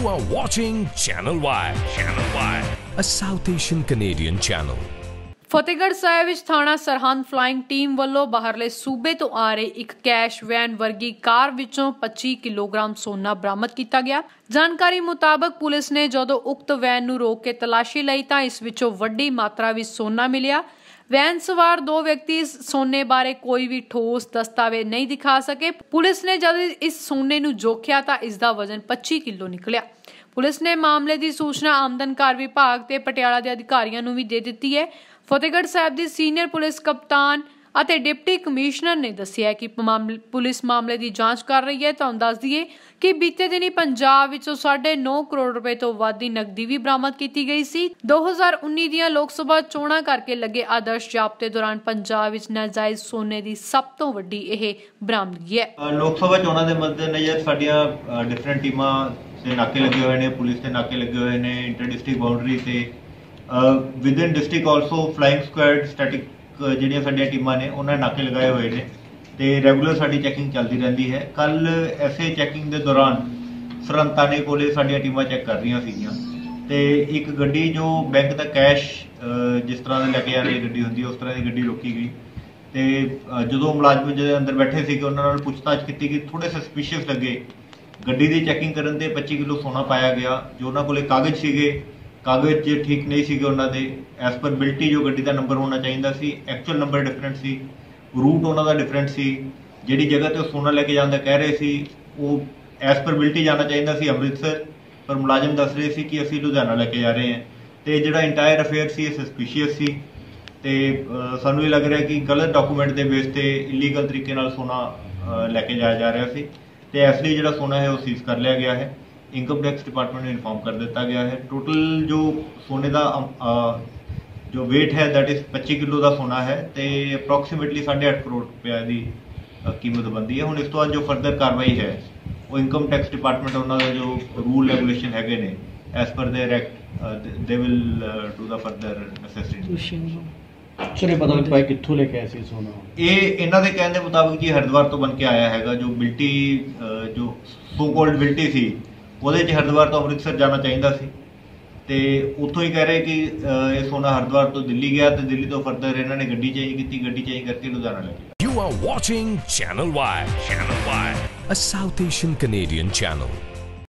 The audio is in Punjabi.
You are watching Channel Y. Channel Y, a South Asian Canadian channel. Fatehgarh Sahib ਵਿੱਚ ਥਾਣਾ ਸਰਹੰਦ ਫਲਾਇੰਗ ਟੀਮ ਵੱਲੋਂ ਬਾਹਰਲੇ ਸੂਬੇ ਤੋਂ ਆ ਰਹੀ ਇੱਕ ਕੈਸ਼ ਵੈਨ ਵਰਗੀ ਕਾਰ ਵਿੱਚੋਂ 25 ਕਿਲੋਗ੍ਰਾਮ ਸੋਨਾ ਬਰਾਮਦ ਕੀਤਾ ਗਿਆ। ਜਾਣਕਾਰੀ ਮੁਤਾਬਕ ਪੁਲਿਸ ਨੇ ਜਦੋਂ ਉਕਤ ਵੈਨ ਨੂੰ ਰੋਕ ਕੇ ਤਲਾਸ਼ੀ ਲਈ ਤਾਂ ਇਸ ਵਿੱਚੋਂ ਵੱਡੀ ਮਾਤਰਾ ਵਿੱਚ ਸੋਨਾ ਮਿਲਿਆ। ਵੈਨ ਸਵਾਰ ਦੋ ਵਿਅਕਤੀ ਸੋਨੇ ਬਾਰੇ ਕੋਈ ਵੀ ਠੋਸ ਦਸਤਾਵੇਜ਼ ਨਹੀਂ ਦਿਖਾ ਸਕੇ। ਪੁਲਿਸ ਨੇ ਜਦ ਇਸ ਸੋਨੇ ਨੂੰ ਜੋਖਿਆ ਤਾਂ ਇਸ ਦਾ ਵਜ਼ਨ 25 ਕਿਲੋ ਨਿਕਲਿਆ। ਪੁਲਿਸ ਨੇ ਮਾਮਲੇ ਦੀ ਸੂਚਨਾ ਆਮਦਨ ਕਰ ਵਿਭਾਗ ਤੇ ਪਟਿਆਲਾ ਦੇ ਅਧਿਕਾਰੀਆਂ ਨੂੰ ਵੀ ਦੇ ਦਿੱਤੀ ਹੈ। ਫਤਿਹਗੜ੍ਹ ਸਾਹਿਬ ਦੀ ਸੀਨੀਅਰ ਪੁਲਿਸ ਕਪਤਾਨ ਅਤੇ ਡਿਪਟੀ ਕਮਿਸ਼ਨਰ ਨੇ ਦੱਸਿਆ ਕਿ ਪੁਲਿਸ ਮਾਮਲੇ ਦੀ ਜਾਂਚ ਕਰ ਰਹੀ ਹੈ। ਤੁਹਾਨੂੰ ਦੱਸ ਦਈਏ ਕਿ ਬੀਤੇ ਦਿਨੀ ਪੰਜਾਬ ਵਿੱਚੋਂ 9.5 ਕਰੋੜ ਰੁਪਏ ਤੋਂ ਵੱਧ ਦੀ ਨਕਦੀ ਵੀ ਬਰਾਮਦ ਕੀਤੀ ਗਈ ਸੀ। 2019 ਦੀਆਂ ਲੋਕ ਸਭਾ ਚੋਣਾਂ ਕਰਕੇ ਲੱਗੇ ਆਦਰਸ਼ ਜ਼ਾਬਤੇ ਦੌਰਾਨ ਪੰਜਾਬ ਵਿੱਚ ਨਾਜਾਇਜ਼ ਸੋਨੇ ਦੀ ਸਭ ਤੋਂ ਵੱਡੀ ਇਹ ਬਰਾਮਦਗੀ ਹੈ। ਲੋਕ ਸਭਾ ਚੋਣਾਂ ਦੇ ਮੱਦੇਨਜ਼ਰ ਸਾਡੀਆਂ ਡਿਫਰੈਂਟ ਟੀਮਾਂ ਦੇ ਨਾਕੇ ਲੱਗੇ ਹੋਏ ਨੇ, ਪੁਲਿਸ ਦੇ ਨਾਕੇ ਲੱਗੇ ਹੋਏ ਨੇ ਇੰਟਰ ਡਿਸਟ੍ਰਿਕਟ ਬਾਉਂਡਰੀ ਤੇ within district also flying squad static ਜਿਹੜੀਆਂ ਸਾਡੀਆਂ ਟੀਮਾਂ ਨੇ ਉਹਨਾਂ ਨਾਕੇ ਲਗਾਏ ਹੋਏ ਨੇ ਤੇ ਰੈਗੂਲਰ ਸਾਡੀ ਚੈਕਿੰਗ ਚੱਲਦੀ ਰਹਿੰਦੀ ਹੈ। ਕੱਲ ਐਸੇ ਚੈਕਿੰਗ ਦੇ ਦੌਰਾਨ ਸਰਹੰਦ ਥਾਣੇ ਕੋਲੇ ਸਾਡੀਆਂ ਟੀਮਾਂ ਚੈੱਕ ਕਰ ਰਹੀਆਂ ਸੀਗੀਆਂ ਤੇ ਇੱਕ ਗੱਡੀ ਜੋ ਬੈਂਕ ਦਾ ਕੈਸ਼ ਜਿਸ ਤਰ੍ਹਾਂ ਦੇ ਲੈ ਕੇ ਜਾਣ ਵਾਲੀ ਗੱਡੀ ਹੁੰਦੀ ਹੈ ਉਸ ਤਰ੍ਹਾਂ ਦੀ ਗੱਡੀ ਰੋਕੀ ਗਈ ਤੇ ਜਦੋਂ ਮੁਲਾਜ਼ਮ ਜਿਹੜੇ ਅੰਦਰ ਬੈਠੇ ਸੀਗੇ ਉਹਨਾਂ ਨਾਲ ਪੁੱਛਤਾਛ ਕੀਤੀ ਗਈ। ਥੋੜੇ ਸਸਪੀਸ਼ੀਅਸ ਲੱਗੇ। ਗੱਡੀ ਦੀ ਚੈਕਿੰਗ ਕਰਨ ਤੇ 25 ਕਿਲੋ ਸੋਨਾ ਪਾਇਆ ਗਿਆ। ਜੋ ਉਹਨਾਂ ਕੋਲੇ ਕਾਗਜ਼ ਸੀਗੇ, ਕਾਗਜ਼ ਠੀਕ ਨਹੀਂ ਸੀਗੇ ਉਹਨਾਂ ਦੇ। ਐਸ ਪਰ ਬਿਲਟੀ ਜੋ ਗੱਡੀ ਦਾ ਨੰਬਰ ਹੋਣਾ ਚਾਹੀਦਾ ਸੀ, ਐਕਚੁਅਲ ਨੰਬਰ ਡਿਫਰੈਂਟ ਸੀ, ਰੂਟ ਉਹਨਾਂ ਦਾ ਡਿਫਰੈਂਟ ਸੀ। ਜਿਹੜੀ ਜਗ੍ਹਾ ਤੇ ਉਹ ਸੋਨਾ ਲੈ ਕੇ ਜਾਂਦਾ ਕਹਿ ਰਹੇ ਸੀ ਉਹ ਐਸ ਪਰ ਬਿਲਟੀ ਜਾਣਾ ਚਾਹੀਦਾ ਸੀ ਅੰਮ੍ਰਿਤਸਰ, ਪਰ ਮੁਲਾਜ਼ਮ ਦੱਸ ਰਹੇ ਸੀ ਕਿ ਅਸੀਂ ਲੁਧਿਆਣਾ ਲੈ ਕੇ ਜਾ ਰਹੇ ਹਾਂ। ਤੇ ਜਿਹੜਾ ਇੰਟਾਇਰ ਅਫੇਅਰ ਸੀ ਇਹ ਸਸਪੀਸ਼ੀਅਸ ਸੀ ਤੇ ਸਾਨੂੰ ਇਹ ਲੱਗ ਰਿਹਾ ਕਿ ਗਲਤ ਡਾਕੂਮੈਂਟ ਦੇ ਬੇਸ ਤੇ ਇਲੀਗਲ ਤਰੀਕੇ ਨਾਲ ਸੋਨਾ ਲੈ ਕੇ ਜਾਇਆ ਜਾ ਰਿਹਾ ਸੀ ਤੇ ਇਸ ਲਈ ਜਿਹੜਾ ਸੋਨਾ ਹੈ ਉਹ ਸੀਜ਼ ਕਰ ਲਿਆ ਗਿਆ ਹੈ। ਇਨਕਮ ਟੈਕਸ ਡਿਪਾਰਟਮੈਂਟ ਨੂੰ ਇਨਫॉर्म ਕਰ ਦਿੱਤਾ ਗਿਆ ਹੈ। ਟੋਟਲ ਜੋ ਸੋਨੇ ਦਾ ਜੋ weight ਹੈ that is 25 ਕਿਲੋ ਦਾ ਸੋਨਾ ਹੈ ਤੇ ਅਪਰੋਕਸੀਮੇਟਲੀ 8.5 ਕਰੋੜ ਰੁਪਏ ਦੀ ਕੀਮਤ ਬਣਦੀ ਹੈ। ਹੁਣ ਇਸ ਤੋਂ ਬਾਅਦ ਜੋ ਫਰਦਰ ਕਾਰਵਾਈ ਹੈ ਉਹ ਇਨਕਮ ਟੈਕਸ ਡਿਪਾਰਟਮੈਂਟ ਉਹਨਾਂ ਦਾ ਜੋ ਰੂਲ ਰੈਗੂਲੇਸ਼ਨ ਹੈਗੇ ਨੇ as per their act they will do the further necessary. ਚਲੇ ਪਤਾ ਨਹੀਂ ਪਾਈ ਕਿੱਥੋਂ ਲੈ ਕੇ ਆਏ ਸੀ ਸੋਨਾ। ਇਹ ਇਹਨਾਂ ਦੇ ਕਹਿਣ ਦੇ ਮੁਤਾਬਕ ਜੀ ਹਰਿਦੁਆਰ ਤੋਂ ਬਣ ਕੇ ਆਇਆ ਹੈਗਾ। ਜੋ ਬਿਲਟੀ ਜੋ ਸੋ ਕਾਲਡ ਬਿਲਟੀ ਸੀ ਉਹਦੇ 'ਚ ਹਰਿਦੁਆਰ ਤੋਂ ਅੰਮ੍ਰਿਤਸਰ ਜਾਣਾ ਚਾਹੀਦਾ ਸੀ ਤੇ ਉੱਥੋਂ ਹੀ ਕਹਿ ਰਹੇ ਕਿ ਇਹ ਸੋਨਾ ਹਰਿਦੁਆਰ ਤੋਂ ਦਿੱਲੀ ਗਿਆ ਤੇ ਦਿੱਲੀ ਤੋਂ ਫਰਦਰ ਇਹਨਾਂ ਨੇ ਗੱਡੀ ਚੇਂਜ ਕੀਤੀ, ਗੱਡੀ ਚੇਂਜ ਕਰਕੇ ਲੁਧਿਆਣਾ ਲੈ ਗਏ। You are watching Channel Y. Channel Y, a South Asian Canadian channel.